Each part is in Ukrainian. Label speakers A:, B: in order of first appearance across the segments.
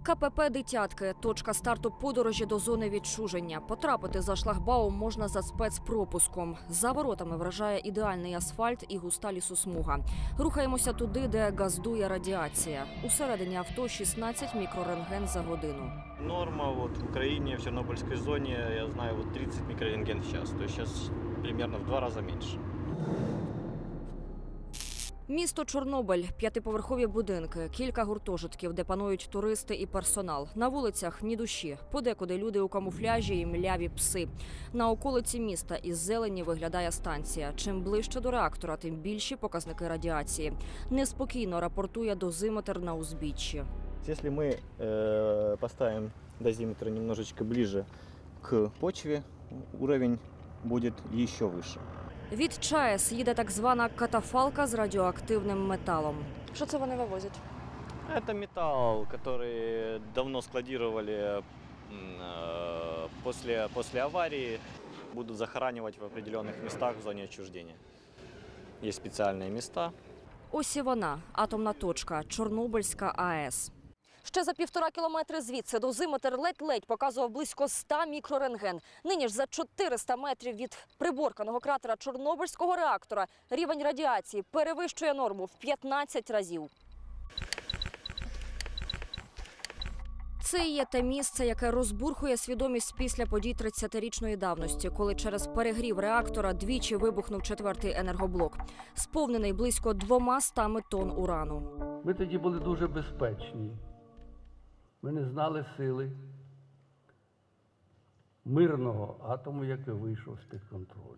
A: КПП «Дитятки» – точка старту подорожі до зони відчуження. Потрапити за шлагбаум можна за спецпропуском. За воротами вражає ідеальний асфальт і густа лісосмуга. Рухаємося туди, де газдує радіація. Усередині авто 16 мікрорентген за годину.
B: Норма в Україні, в Чорнобильській зоні, я знаю, 30 мікрорентген в час. Тобто зараз приблизно в 2 рази менше.
A: Місто Чорнобиль, 5-поверхові будинки, кілька гуртожитків, де панують туристи і персонал. На вулицях ні душі, подекуди люди у камуфляжі і мляві пси. На околиці міста із зелені виглядає станція. Чим ближче до реактора, тим більші показники радіації. Неспокійно рапортує дозиметр на узбіччі.
B: Якщо ми поставимо дозиметр немножечко ближе к почві, рівень буде ще вище.
A: Від ЧАЕС їде так звана катафалка з радіоактивним металом. Що це вони вивозять?
B: Это металл, который давно складировали после аварии, будут захоранивать в определенных местах в зоне отчуждения. Есть специальные места.
A: Ось і вона, атомна точка, Чорнобильська АЕС. Ще за 1,5 кілометри звідси дозиметр ледь-ледь показував близько 100 мікрорентген. Нині ж за 400 метрів від приборканого кратера Чорнобильського реактора рівень радіації перевищує норму в 15 разів. Це і є те місце, яке розбурхує свідомість після подій 30-річної давності, коли через перегрів реактора двічі вибухнув 4-й енергоблок, сповнений близько 200 тонн урану.
C: Ми тоді були дуже безпечні. Ми не знали сили мирного атому, який вийшов з-під контролю.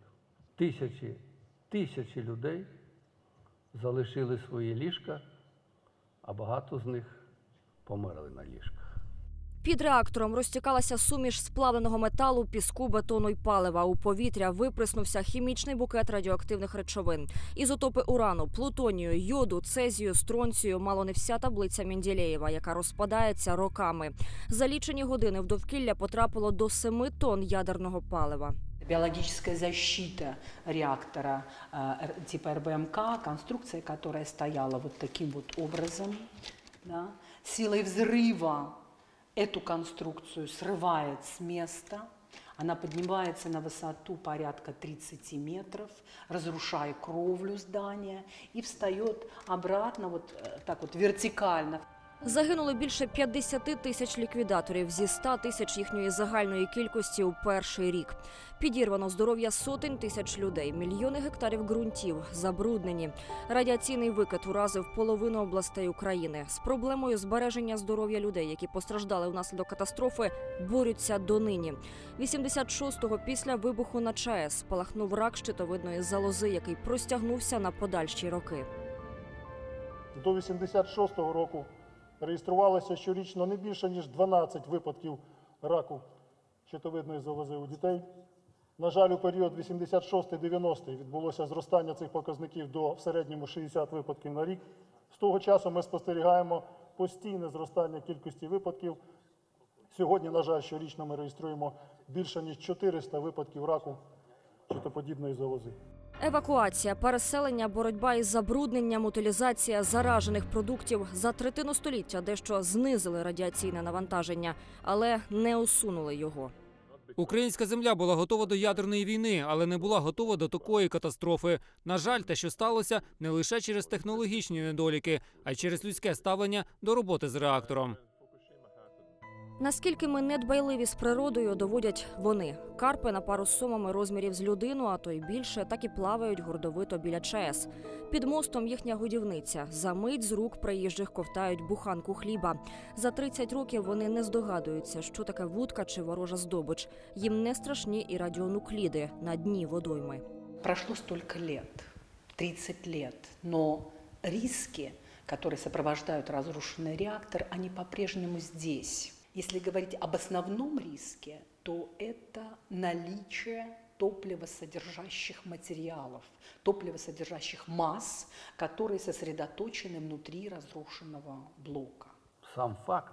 C: Тисячі людей залишили свої ліжка, а багато з них померли на ліжках.
A: Під реактором розтікалася суміш сплавленого металу, піску, бетону й палива. У повітря виприснувся хімічний букет радіоактивних речовин. Ізотопи урану, плутонію, йоду, цезію, стронцію – мало не вся таблиця Менделєєва, яка розпадається роками. За лічені години в довкілля потрапило до 7 тонн ядерного палива.
D: Биологическая защита реактора типа РБМК, конструкция, которая стояла вот таким вот образом, да, силой взрыва эту конструкцию срывает с места, она поднимается на высоту порядка 30 метров, разрушая кровлю здания и встает обратно вот так вот вертикально.
A: Загинули більше 50 тисяч ліквідаторів зі 100 тисяч їхньої загальної кількості у перший рік. Підірвано здоров'я сотень тисяч людей, мільйони гектарів ґрунтів, забруднені. Радіаційний викид уразив половину областей України. З проблемою збереження здоров'я людей, які постраждали внаслідок катастрофи, борються донині. 86-го після вибуху на ЧАЕС спалахнув рак щитовидної залози, який простягнувся на подальші роки.
E: До 86-го року реєструвалося щорічно не більше, ніж 12 випадків раку щитовидної залози у дітей. На жаль, у період 86-90 відбулося зростання цих показників до в середньому 60 випадків на рік. З того часу ми спостерігаємо постійне зростання кількості випадків. Сьогодні, на жаль, щорічно ми реєструємо більше, ніж 400 випадків раку щитоподібної залози.
A: Евакуація, переселення, боротьба із забрудненням, утилізація заражених продуктів за третину століття дещо знизили радіаційне навантаження, але не усунули його.
F: Українська земля була готова до ядерної війни, але не була готова до такої катастрофи. На жаль, те, що сталося, не лише через технологічні недоліки, а й через людське ставлення до роботи з реактором.
A: Наскільки ми недбайливі з природою, доводять вони. Карпи на пару з сомами розмірів з людину, а то й більше, так і плавають гордовито біля ЧАЕС. Під мостом їхня годівниця. За мить з рук приїжджих ковтають буханку хліба. За 30 років вони не здогадуються, що таке вудка чи ворожа здобич. Їм не страшні і радіонукліди на дні водойми.
D: Прошло столько лет, 30 лет, но риски, которые сопровождают разрушенный реактор, они по-прежнему здесь. Если говорить об основном риске, то это наличие топливосодержащих материалов, топливосодержащих масс, которые сосредоточены внутри разрушенного блока.
C: Сам факт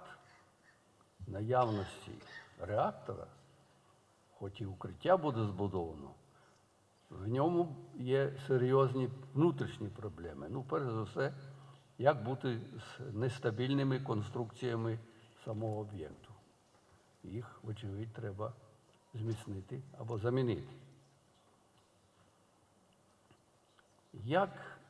C: наявності реактора, хоч і укриття буде збудовано, в ньому є серйозні внутрішні проблеми. Перш за все, як бути з нестабільними конструкціями самого об'єкту. Їх, вочевидь, треба зміцнити або замінити. Як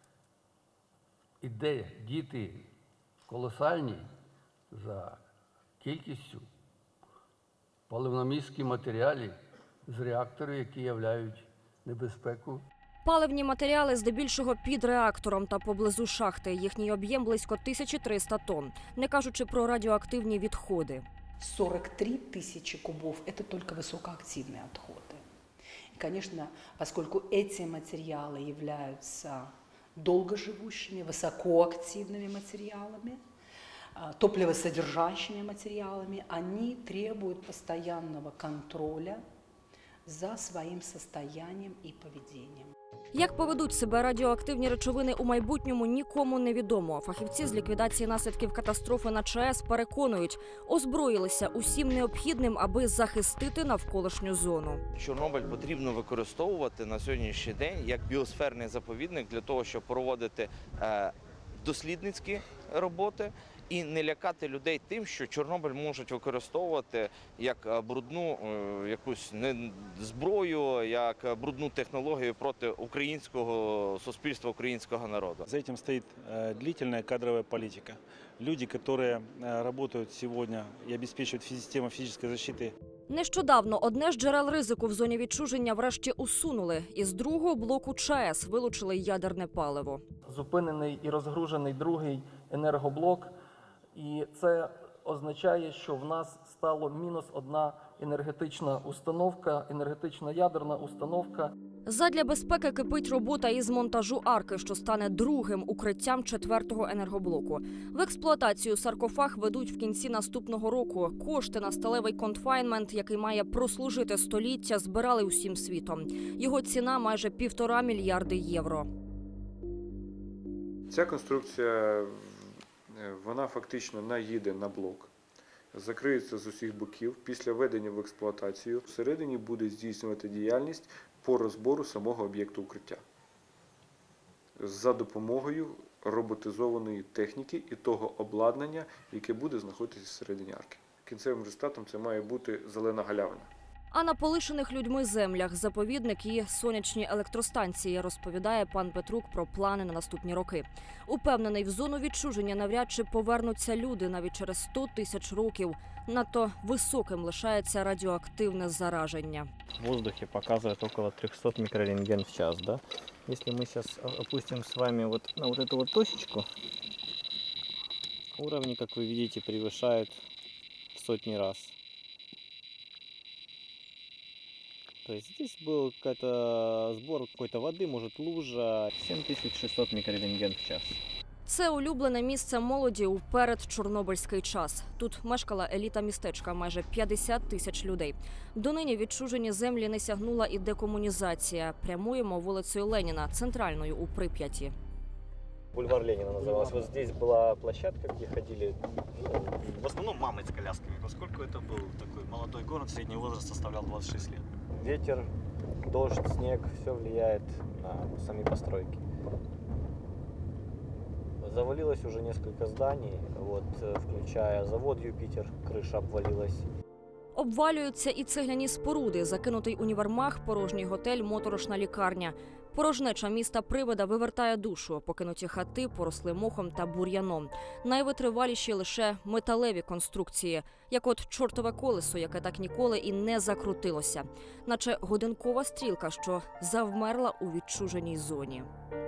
C: іде діти колосальні за кількістю паливно-місткі матеріалів з реакторів, які являють небезпеку.
A: Паливні матеріали здебільшого під реактором та поблизу шахти. Їхній об'єм близько 1300 тонн, не кажучи про радіоактивні відходи.
D: 43 тысячи кубов – это только высокоактивные отходы. И, конечно, поскольку эти материалы являются долгоживущими, высокоактивными материалами, топливосодержащими материалами, они требуют постоянного контроля за своим состоянием и поведением.
A: Як поведуть себе радіоактивні речовини у майбутньому, нікому не відомо. Фахівці з ліквідації наслідків катастрофи на ЧАЕС переконують, озброїлися усім необхідним, аби захистити навколишню зону.
G: Чорнобиль потрібно використовувати на сьогоднішній день як біосферний заповідник для того, щоб проводити дослідницькі роботи і не лякати людей тим, що Чорнобиль можуть використовувати як брудну якусь зброю, як брудну технологію проти українського суспільства, українського народу.
H: За этим стоит длительная кадровая политика. Люди, которые работают сегодня и обеспечивают систему физической защиты.
A: Нещодавно одне з джерел ризику в зоні відчуження врешті усунули. Із другого блоку ЧАЕС вилучили ядерне паливо.
I: Зупинений і розгружений другий енергоблок. І це означає, що в нас стало мінус одна енергетична установка, енергетична ядерна установка.
A: Задля безпеки кипить робота із монтажу арки, що стане другим укриттям 4-го енергоблоку. В експлуатацію саркофаг ведуть в кінці наступного року. Кошти на сталевий конфайнмент, який має прослужити століття, збирали усім світом. Його ціна майже 1,5 мільярди євро.
J: Ця конструкція, вона фактично наїде на блок, закриється з усіх боків. Після введення в експлуатацію всередині буде здійснювати діяльність по розбору самого об'єкту укриття за допомогою роботизованої техніки і того обладнання, яке буде знаходитися всередині арки. Кінцевим результатом це має бути зелена галявина.
A: А на полишених людьми землях заповідник і сонячні електростанції, розповідає пан Петрук про плани на наступні роки. Упевнений, в зону відчуження навряд чи повернуться люди навіть через 100 тисяч років. Надто високим лишається радіоактивне зараження.
B: В воздухе показывает около 300 микрорентген в час, да? Если мы сейчас опустим с вами вот на вот эту вот точечку, уровни, как вы видите, превышают в сотни раз. То есть здесь был какой-то сбор какой-то воды, может лужа, 7600 микрорентген в час.
A: Це улюблене місце молоді у передчорнобильський час. Тут мешкала еліта містечка, майже 50 тисяч людей. Донині відчужені землі не сягнула і декомунізація. Прямуємо вулицею Леніна, центральною у Прип'яті.
B: Бульвар Ленина назывался. Вот здесь была площадка, где ходили, в основном мамы с колясками, поскольку это был такой молодой город, средний возраст составлял 26 лет. Ветер, дождь, снег, все влияет на сами постройки. Завалилось уже несколько зданий, вот, включая завод «Юпитер», крыша обвалилась.
A: Обвалюються і цегляні споруди, закинутий універмаг, порожній готель, моторошна лікарня. Порожнеча міста-привида вивертає душу, покинуті хати поросли мохом та бур'яном. Найвитриваліші лише металеві конструкції, як от чортове колесо, яке так ніколи і не закрутилося. Наче годинкова стрілка, що завмерла у відчуженій зоні.